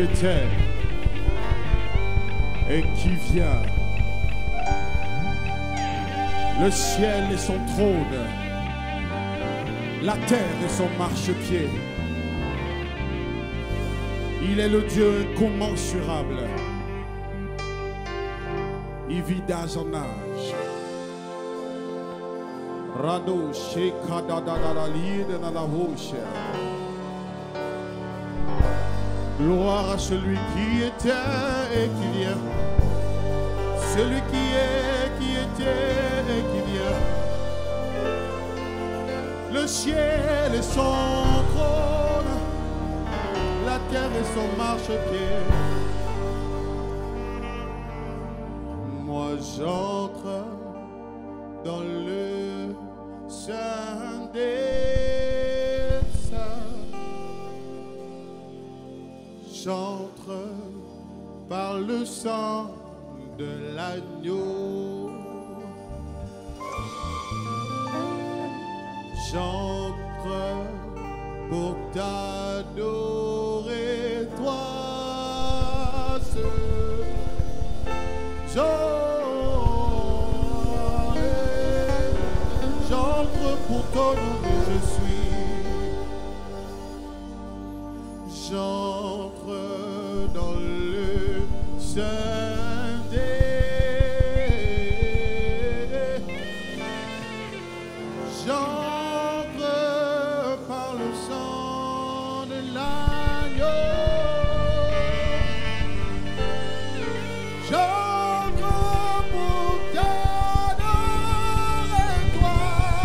était et qui vient. Le ciel est son trône, la terre est son marchepied. Il est le Dieu incommensurable. Il vit d'âge en âge. Rado shekadadadalide na la roche. Gloire à celui qui était et qui vient. Celui qui est, qui était et qui vient. Le ciel est son trône, la terre est son marchepied. Moi j'entre dans le Saint des Saints. J'entre par le sang de l'agneau. J'entre pour t'adorer, toi seul. J'entre pour t'honorer, je suis. J'entre dans le Saint des. J'entre par le sang de l'agneau. J'entre pour t'adorer, toi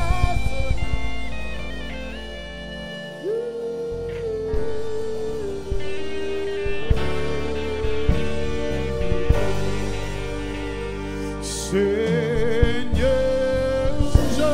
Seigneur, je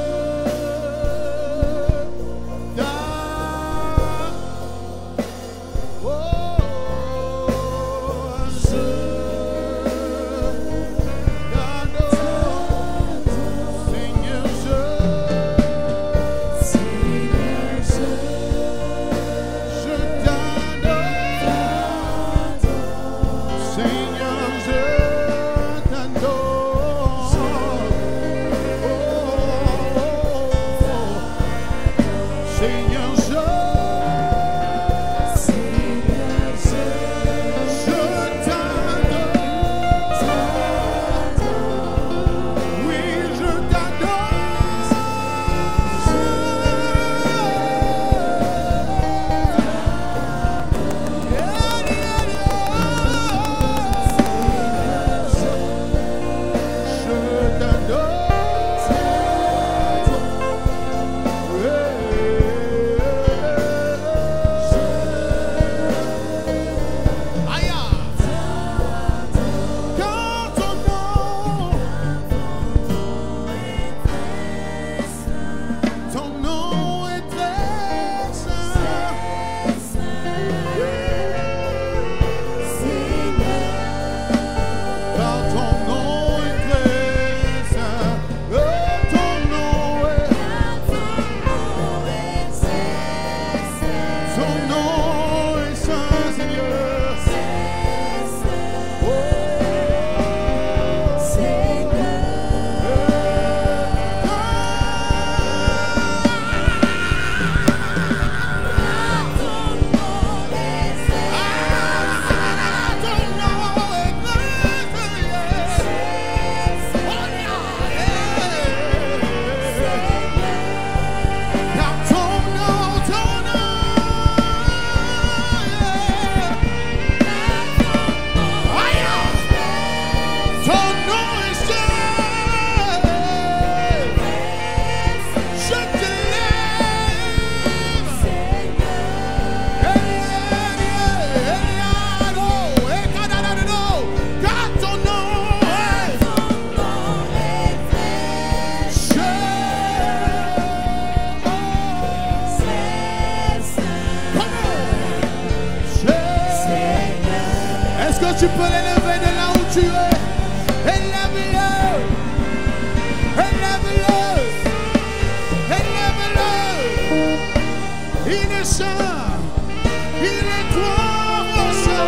tu peux l'élever de là où tu es. Élève-le. Élève-le. Élève-le. Il est saint. Il est trop saint.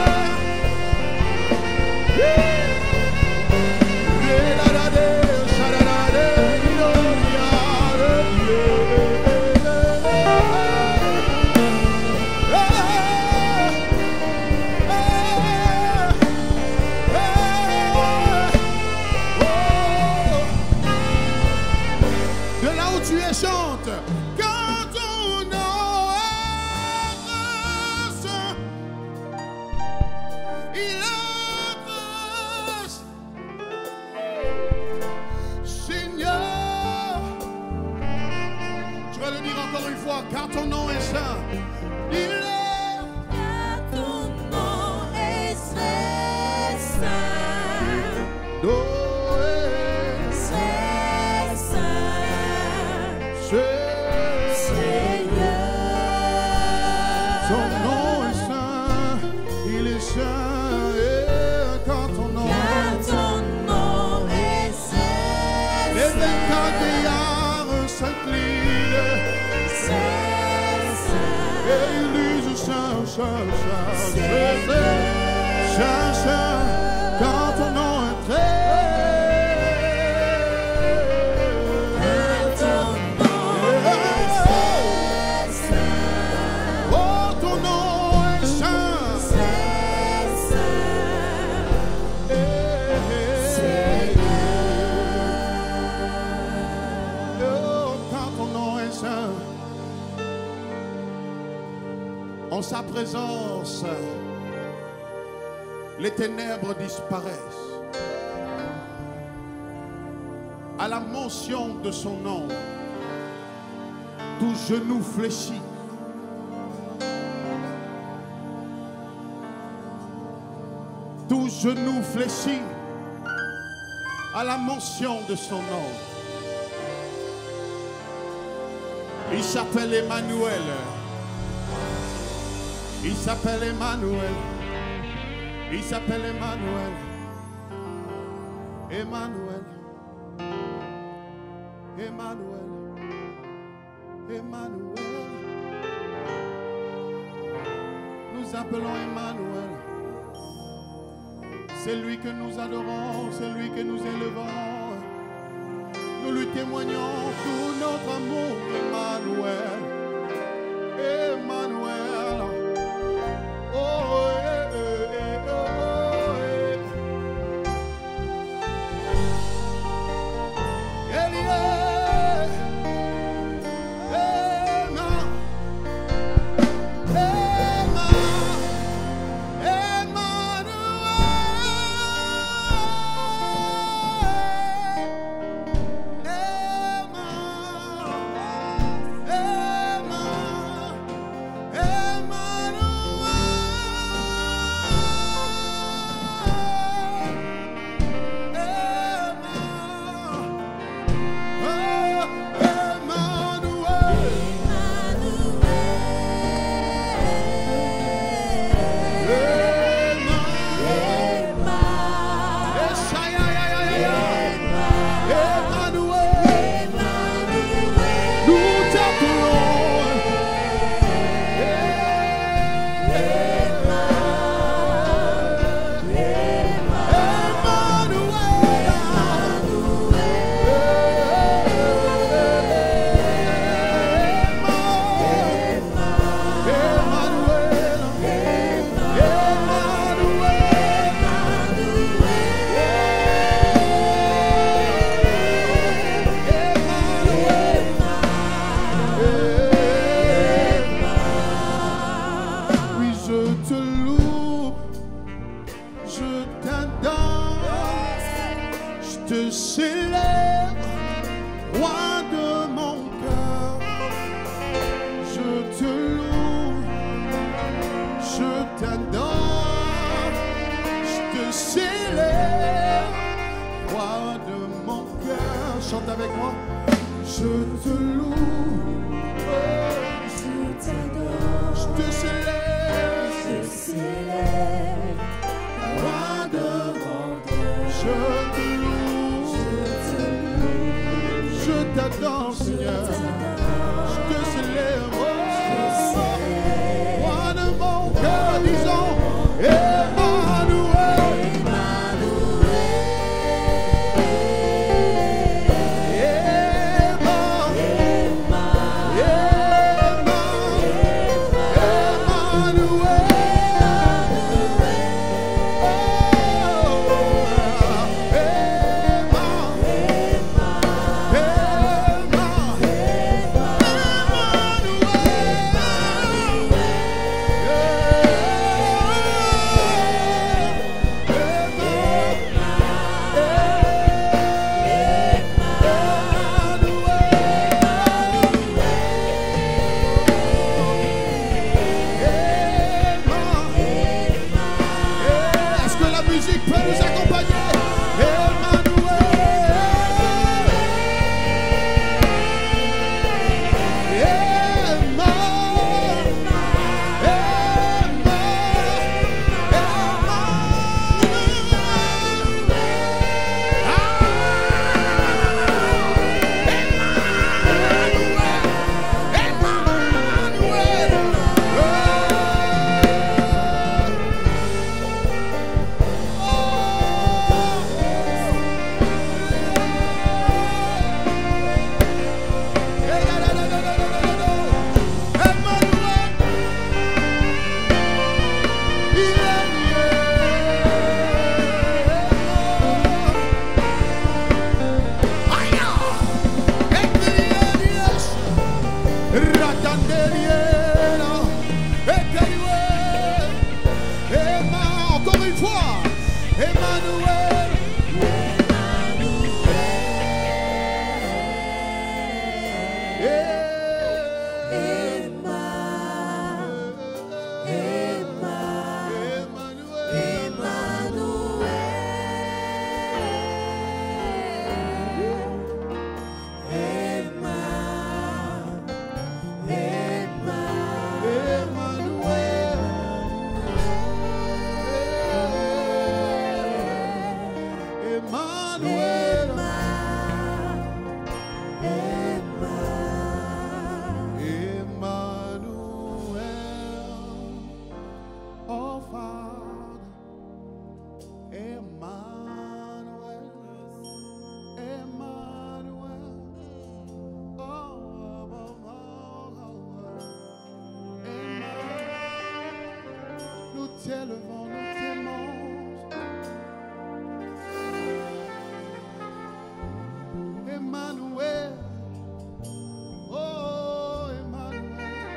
Ton nom est saint, il est saint, et quand ton nom est saint, les 24 vieillards s'inclinent, et ils disent saint, saint, saint, saint, saint, quand ton nom est très. En sa présence, les ténèbres disparaissent. À la mention de son nom, tout genou fléchit. Tout genou fléchit à la mention de son nom. Il s'appelle Emmanuel. Il s'appelle Emmanuel. Il s'appelle Emmanuel. Emmanuel. Emmanuel. Emmanuel. Nous appelons Emmanuel. C'est lui que nous adorons, c'est lui que nous élevons. Nous lui témoignons tout notre amour, Emmanuel. Emmanuel. Oh, chante avec moi. Je te loue, je t'adore, je te célèbre, roi de mon cœur. Je te loue, je t'adore, Seigneur. Je te célèbre, roi de mon cœur. Disons, une fois. Emmanuel. T'élevons, nous t'aimons. Emmanuel, oh Emmanuel.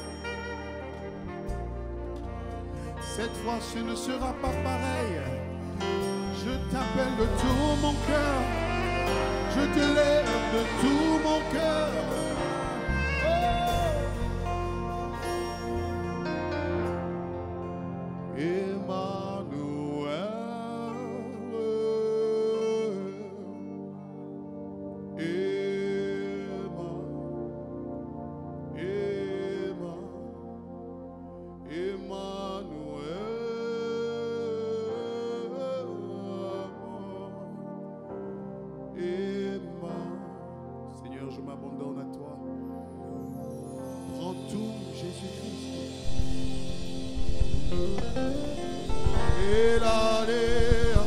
Cette fois, ce ne sera pas pareil. Je t'appelle de tout mon cœur. Je te lève de tout mon cœur. Seigneur, je m'abandonne à toi. Prends tout, Jésus-Christ. Et l'allée.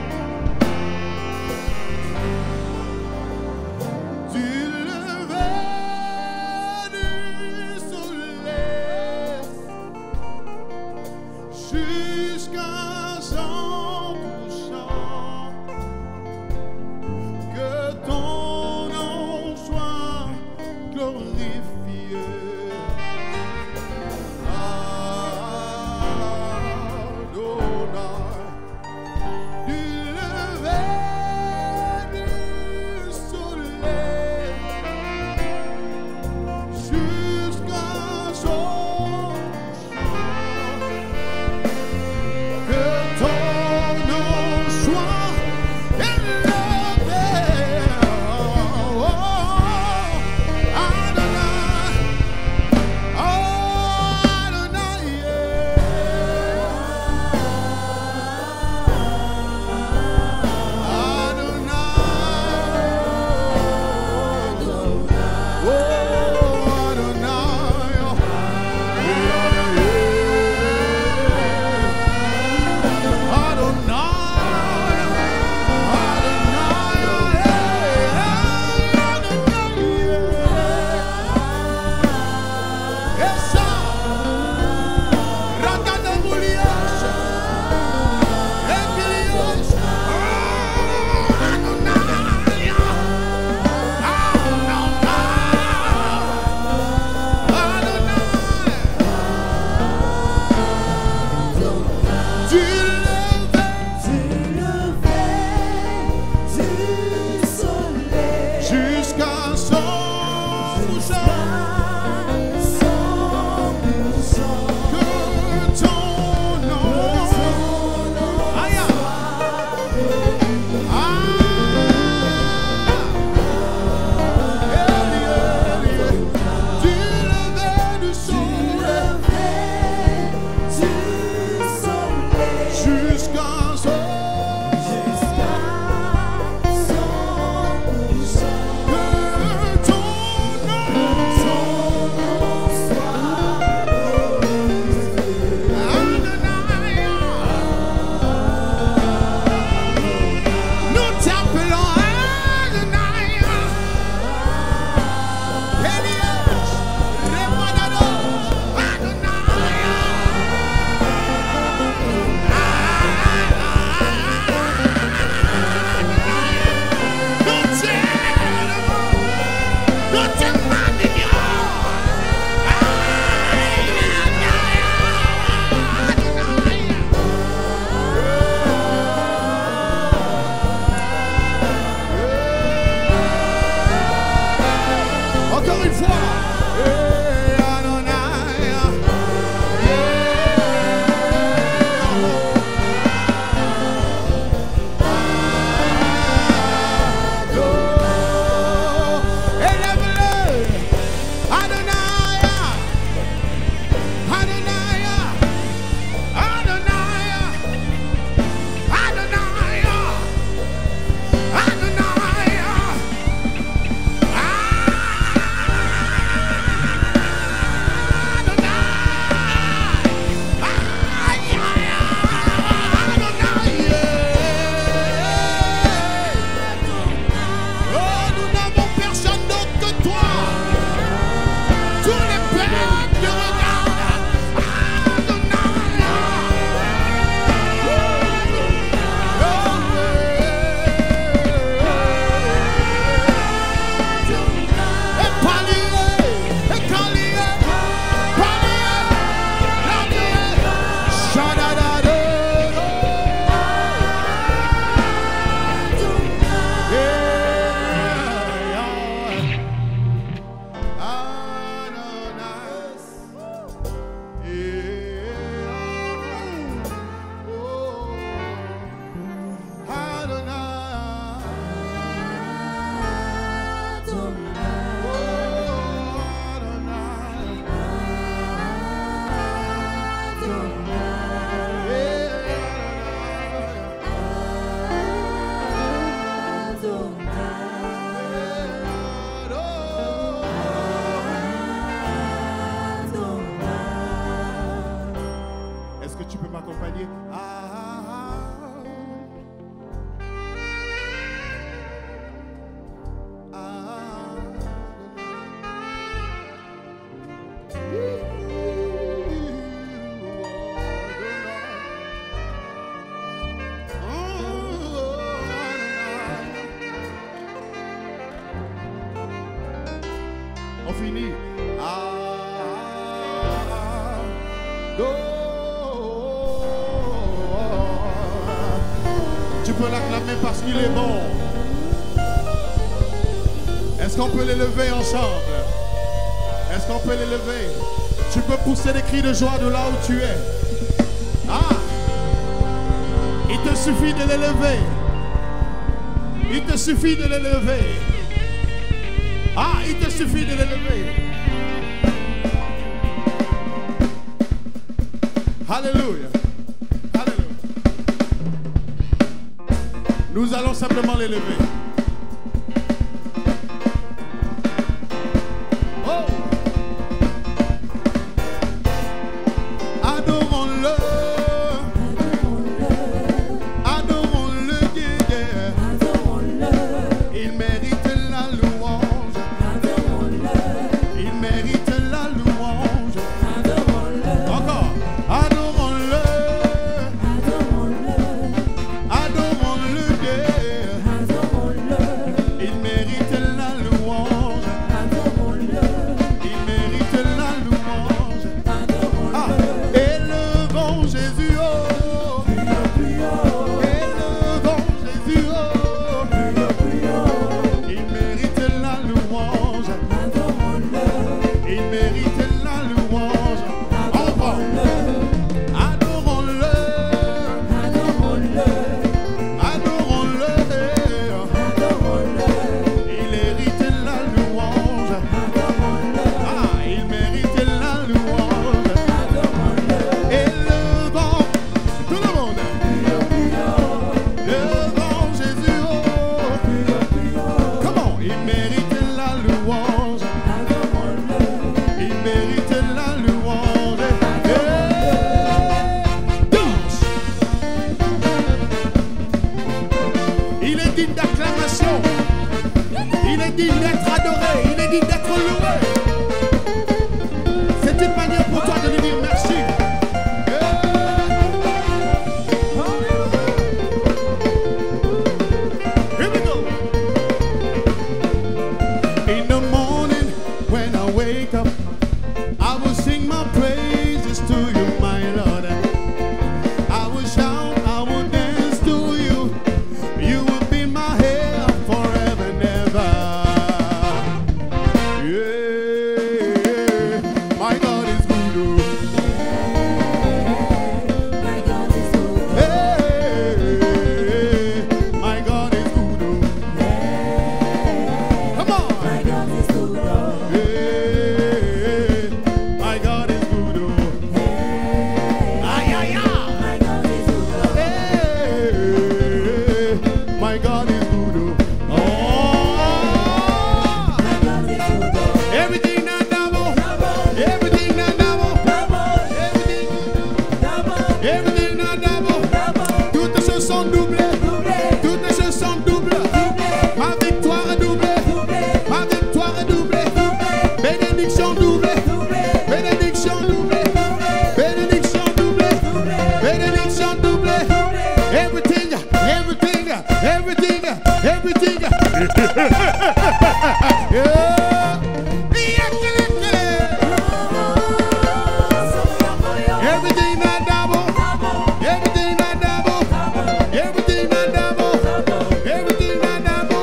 Tu le veux. fini. Tu peux l'acclamer parce qu'il est bon. Est-ce qu'on peut l'élever ensemble? Est-ce qu'on peut l'élever? Tu peux pousser des cris de joie de là où tu es. Ah! Il te suffit de l'élever. Il te suffit de l'élever. Ah, il te suffit de l'élever. Alléluia. Alléluia. Nous allons simplement l'élever. Oh! Adorons-le. Adorons-le, yeah. Il mérite la louange. Il mérite la louange. Encore. Adorons-le. Adorons-le, yeah. Il mérite la louange. Il mérite la louange. Ah, élevons Jésus, oh. Élevons Jésus, oh. Il mérite la louange. Il mérite la louange. Encore. Adorons-le. Adorons-le. Il mérite la louange. Ah, il mérite la louange. Élevons tout le monde. Élevons Jésus, oh. Comment? Il mérite la louange. Il mérite la louange. Danse. Il est digne d'acclamation. Il est digne d'être adoré. Il est digne d'être loué. C'est une manière pour toi de lui dire merci. Here we go. In the morning when I wake up, I will sing my praises to you, my Lord. I will shout, I will dance to you. You will be my help forever and ever. Yeah, my God is good. Oh. Hey, my God is good. Oh. Come on. Hey, my God is good. Oh. Ay, ay, ay. Hey, my God is good. Oh. Everything not double. Everything not double. Everything not double. Toutes les choses sont doublées. Toutes les choses sont doublées. Ma victoire est doublée. Ma victoire est doublée. Bénédiction doublée. Bénédiction doublée. Bénédiction doublée. Bénédiction doublée. Everything, everything, everything, everything. Yeah. Everything not double. Everything not double. Everything not double. Everything not double.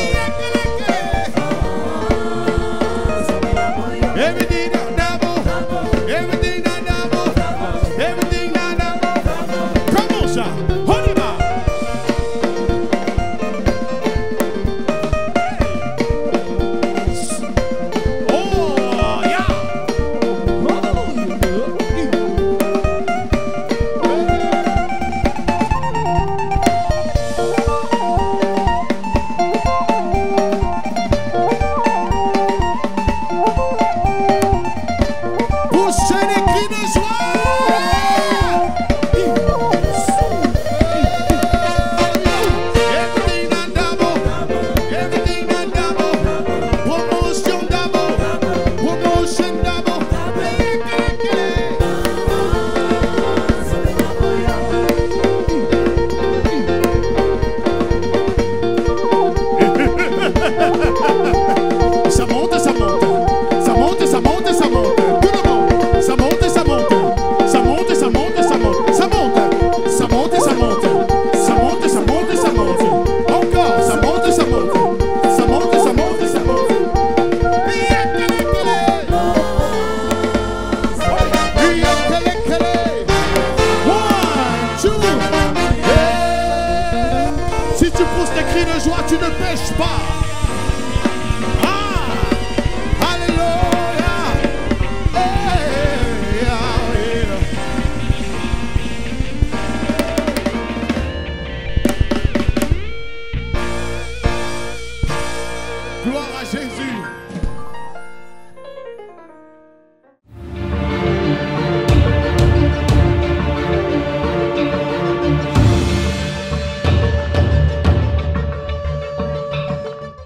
Everything not double. Everything not double. Everything not double. Come on, son. Hold it up. Jésus.